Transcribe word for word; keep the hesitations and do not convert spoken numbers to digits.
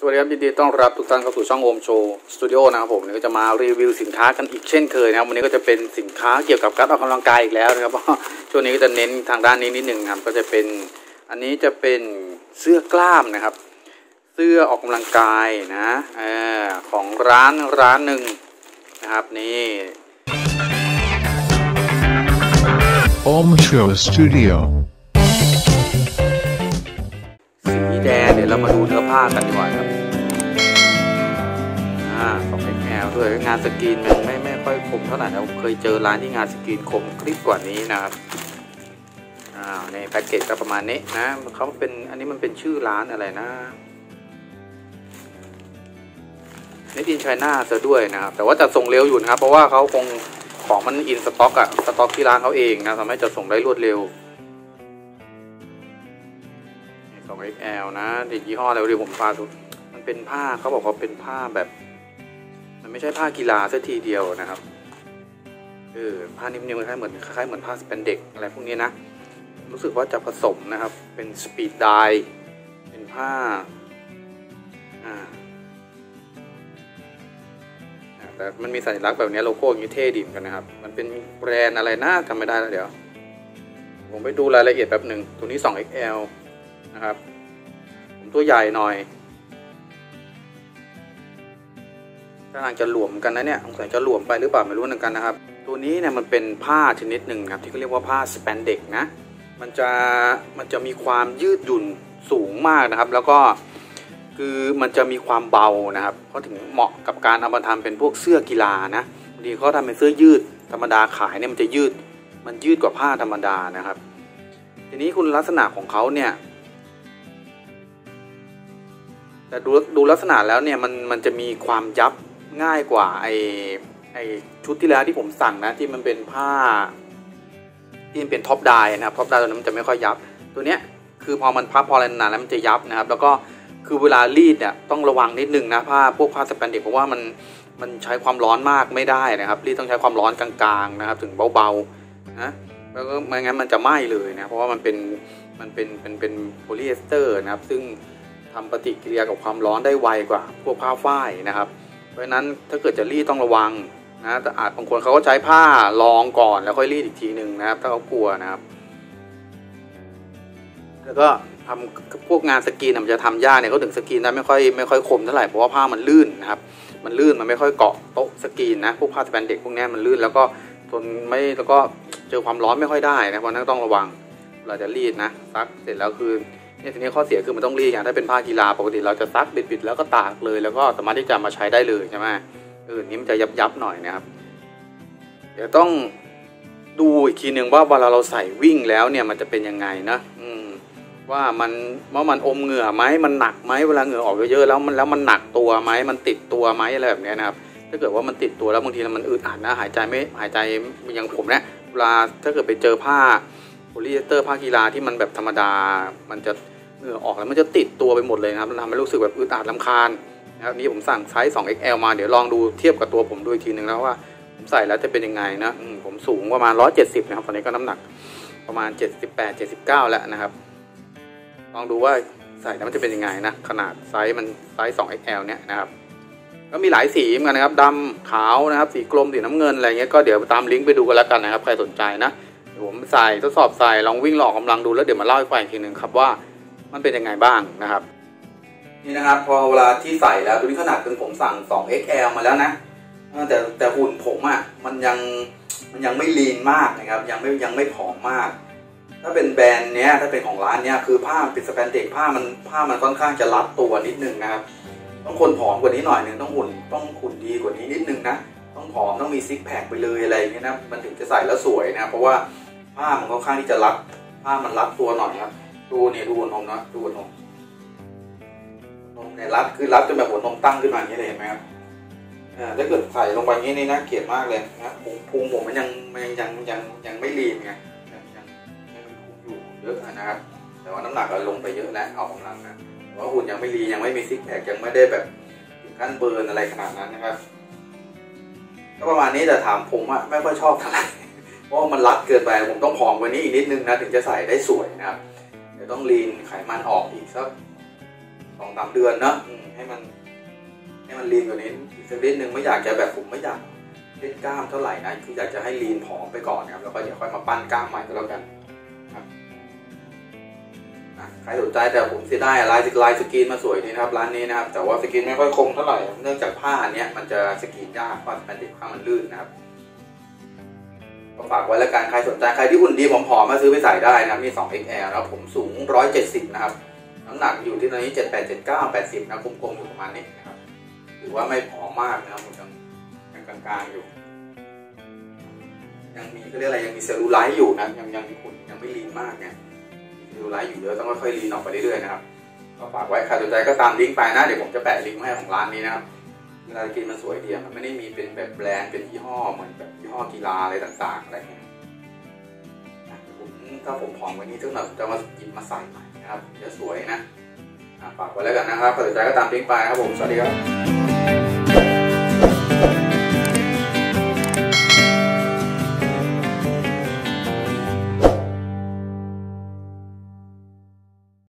วัสดีครับยินดีต้อนรับทุกท่านเข้าสู่ช่องโอมโชว์สตูดิโอนะครับผมวันนี้ก็จะมารีวิวสินค้ากันอีกเช่นเคยนะครับวันนี้ก็จะเป็นสินค้าเกี่ยวกับการออกกำลังกายอีกแล้วนะครับเพราะช่วงนี้ก็จะเน้นทางด้านนี้นิดหนึ่งครับก็จะเป็นอันนี้จะเป็นเสื้อกล้ามนะครับเสื้อออกกำลังกายนะเออของร้านร้านหนึ่งนะครับนี่โอมโชว์สตูดิโอสีแดงเดี๋ยวเรามาดูเนื้อผ้ากันดีกว่าครับอ่าสอง เอ็กซ์ แอล ด้วยงานสกรีนมันไม่ไม่ค่อยคมเท่าไหร่นะผมเคยเจอร้านที่งานสกรีนคมคลิปกว่านี้นะครับอ่าในแพ็กเกจก็ประมาณนี้นะเขาเป็นอันนี้มันเป็นชื่อร้านอะไรนะในดินไชน่าซะด้วยนะครับแต่ว่าจะส่งเร็วอยู่นะครับเพราะว่าเขาคงของมันอินสต็อกอะสต็อกที่ร้านเขาเองนะทำให้จะส่งได้รวดเร็วสอง เอ็กซ์ แอล นะติดยี่ห้ออะไรเดี๋ยวผมพาดูมันเป็นผ้าเขาบอกว่าเป็นผ้าแบบมันไม่ใช่ผ้ากีฬาซะทีเดียวนะครับเออผ้านิ่มๆคล้ายๆเหมือนคล้ายๆเหมือนผ้าสแปนเด็กอะไรพวกนี้นะรู้สึกว่าจะผสมนะครับเป็นสปีดไดร์เป็นผ้าอ่าแต่มันมีสัญลักษณ์แบบนี้โลโก้อย่างนี้เท่ดีเหมือนกันนะครับมันเป็นแบรนด์อะไรนะจำไม่ได้แล้วเดี๋ยวผมไปดูรายละเอียดแป๊บหนึ่งตัวนี้ สอง เอ็กซ์ แอล นะครับผมตัวใหญ่หน่อยกำลังจะหลวมกันนะเนี่ยสงสัยจะหลวมไปหรือเปล่าไม่รู้เหมือนกันนะครับตัวนี้เนี่ยมันเป็นผ้าชนิดหนึ่งครับที่เขาเรียกว่าผ้าสแปนเด็กนะมันจะมันจะมีความยืดหยุ่นสูงมากนะครับแล้วก็คือมันจะมีความเบานะครับเพราะถึงเหมาะกับการเอามาทำเป็นพวกเสื้อกีฬานะบางทีเขาทำเป็นเสื้อยืดธรรมดาขายเนี่ยมันจะยืดมันยืดกว่าผ้าธรรมดานะครับทีนี้คุณลักษณะของเขาเนี่ยแต่ดูดูลักษณะแล้วเนี่ยมันมันจะมีความยับง่ายกว่าไอไอชุดที่แล้วที่ผมสั่งนะที่มันเป็นผ้าที่มันเป็นท็อปไดร์นะครับท็อปไดร์ตัวนั้นมันจะไม่ค่อยยับตัวเนี้ยคือพอมันพับพออะไรนานแล้วมันจะยับนะครับแล้วก็คือเวลารีดเนี่ยต้องระวังนิดนึงนะผ้าพวกผ้าสแปนเด็กเพราะว่ามันมันใช้ความร้อนมากไม่ได้นะครับรีดต้องใช้ความร้อนกลางๆนะครับถึงเบาๆนะแล้วก็ไม่งั้นมันจะไหม้เลยนะเพราะว่ามันเป็นมันเป็นเป็นเป็นโพลีเอสเตอร์นะครับซึ่งทำปฏิกิริยากับความร้อนได้ไวกว่าพวกผ้าฝ้ายนะครับเพราะฉะนั้นถ้าเกิดจะรีดต้องระวังนะแต่อาจบางคนเขาก็ใช้ผ้ารองก่อนแล้วค่อยรีดอีกทีหนึ่งนะครับถ้าเขากลัวนะครับแล้วก็ทำพวกงานสกรีนมันจะทำยากเนี่ยเขาถึงสกรีนได้ไม่ค่อยไม่ค่อยคมเท่าไหร่เพราะว่าผ้ามันลื่นนะครับมันลื่นมันไม่ค่อยเกาะโต๊ะสกรีนนะพวกผ้าสแปนเด็กพวกนี้มันลื่นแล้วก็ทนไม่แล้วก็เจอความร้อนไม่ค่อยได้นะเพราะนั้นต้องระวังเราจะรีดนะซักเสร็จแล้วคือเนี่ยทีนี้ข้อเสียคือมันต้องรีดอย่างถ้าเป็นผ้ากีฬาปกติเราจะซักบิดๆแล้วก็ตากเลยแล้วก็สามารถที่จะมาใช้ได้เลยใช่ไหมเออนี้มันจะยับๆหน่อยนะครับเดี๋ยวต้องดูอีกทีหนึ่งว่าเวลาเราใส่วิ่งแล้วเนี่ยมันจะเป็นยังไงนะอืมว่ามันว่ามันอมเหงื่อไหมมันหนักไหมเวลาเหงื่อออกเยอะๆแล้วมันแล้วมันหนักตัวไหมมันติดตัวไหมอะไรแบบนี้นะครับถ้าเกิดว่ามันติดตัวแล้วบางทีมันอึดอัดนะหายใจไม่หายใจอย่างผมเนี่ยเวลาถ้าเกิดไปเจอผ้าโพลีเอสเตอร์ผ้ากีฬาที่มันแบบธรรมดามันจะเหงื่อออกแล้วมันจะติดตัวไปหมดเลยนะครับทำให้รู้สึกแบบอึดอัดรำคาญนะครับนี่ผมสั่งไซส์ สอง เอ็กซ์ แอล มาเดี๋ยวลองดูเทียบกับตัวผมดูอีกทีหนึ่งแล้วว่าผมใส่แล้วจะเป็นยังไงนะผมสูงประมาณหนึ่งร้อยเจ็ดสิบนะครับตอนนี้ก็น้ำหนักประมาณเจ็ดสิบแปด เจ็ดสิบเก้าแล้วนะครับลองดูว่าใส่แล้วมันจะเป็นยังไงนะขนาดไซส์มันไซส์ สอง เอ็กซ์ แอล เนี่ยนะครับก็มีหลายสีเหมือนกันนะครับดำขาวนะครับสีกรมสีน้ำเงินอะไรเงี้ยก็เดี๋ยวตามลิงก์ไปดูกันแล้วกันนะครับใครสนใจนะผมใส่ทดสอบใส่ลองวิ่งหลอกกำลังดูแล้วเดี๋ยวมาเล่าให้ฟังอีกทีหนึ่งครับว่ามันเป็นยังไงบ้างนะครับนี่นะครับพอเวลาที่ใส่แล้วตัวนี้ขนาดคือผมสั่ง สอง เอ็กซ์ แอล มาแล้วนะแต่แต่หุ่นผมอ่ะมันยังมันยังไม่ลีนมากนะครับยังไม่ยังไม่ผอมมากถ้าเป็นแบรนด์เนี้ยถ้าเป็นของร้านเนี้ยคือผ้าเป็นสแปนเด็กผ้ามันผ้ามันค่อนข้างจะรัดตัวนิดนึงนะครับต้องคนผอมกว่านี้หน่อยนึงต้องหุ่นต้องหุ่นดีกว่านี้นิดนึงนะต้องผอมต้องมีซิกแพคไปเลยอะไรอย่างเงี้ยนะมันถึงจะใส่แล้วสวยนะเพราะว่าผ้ามันค่อนข้างที่จะรัดผ้ามันรัดตัวหน่อยครับดูเนี่ยดูหัวนมนะดูหัวนมนมเนี่ยรัดคือรัดจนแบบหัวนมตั้งขึ้นมาอย่างนี้เลยเห็นไหมครับถ้าเกิดใส่ลงไปอย่างนี้นี่น่าเกลียดมากเลยนะพุงผมมันยังยังยังยังยังไม่ลีนไงยังยังยังมีพุงอยู่เยอะนะครับแต่ว่าน้ำหนักเราลงไปเยอะแล้วออกกำลังนะแต่ว่าหุ่นยังไม่ลีนยังไม่มีซิกแพคยังไม่ได้แบบถึงขั้นเบิร์นอะไรขนาดนั้นนะครับก็ประมาณนี้แต่ถามผมอะไม่ค่อยชอบเท่าไหร่เพราะมันรัดเกินไปผมต้องผอมกว่านี้อีกนิดนึงนะถึงจะใส่ได้สวยนะครับเดี๋ยวต้องลีนไขมันออกอีกสักสองสามเดือนเนาะให้มันให้มันลีนกว่านี้อีกสักนิดนึงไม่อยากจะแบบผมไม่อยากเล่นกล้ามเท่าไหร่นะคืออยากจะให้ลีนผอมไปก่อนครับแล้วก็เดี๋ยวค่อยมาปั้นกล้ามใหม่ก็แล้วกันครับใครสนใจแต่ผมเสียดายลายลายสกรีนมาสวยดีนะครับร้านนี้นะครับแต่ว่าสกรีนไม่ค่อยคมเท่าไหร่เนื่องจากผ้าอันนี้มันจะสกรีนยากเพราะมันติดผ้ามันลื่นนะครับก็ฝากไว้แล้วกันใครสนใจใครที่หุ่นดีผอมๆมาซื้อไปใส่ได้นะมี สอง เอ็กซ์ แอล แล้วผมสูงหนึ่งร้อยเจ็ดสิบนะครับน้ำหนักอยู่ที่ตอนนี้เจ็ดแปด เจ็ดเก้า แปดสิบนะกลมๆอยู่ประมาณนี้นะครับถือว่าไม่ผอมมากนะครับผมยังยังกลางๆอยู่ยังมีเขาเรียกอะไรยังมีเซลลูไลท์อยู่นะยังยังหุ่นยังไม่ลีนมากเนี่ยมีเซลลูไลท์อยู่เยอะต้องค่อยๆลีนออกไปเรื่อยๆนะครับก็ฝากไว้ใครสนใจก็ตามลิงก์ไปนะเดี๋ยวผมจะแปะลิงก์ให้ของร้านนี้นะครับเวลากินมันสวยดีมันไม่ได้มีเป็นแบบแบรนด์เป็นยี่ห้อเหมือนแบบยี่ห้อกีฬาอะไรต่างๆอะไรเงี้ยผมถ้าผมผอมกว่านี้สักหน่อยผมจะมาหยิบมาใส่ใหม่นะครับจะสวยนะฝากไว้แล้วกันนะครับใครสนใจก็ตามลิงก์ไปนะครับผมสวัสดีครับ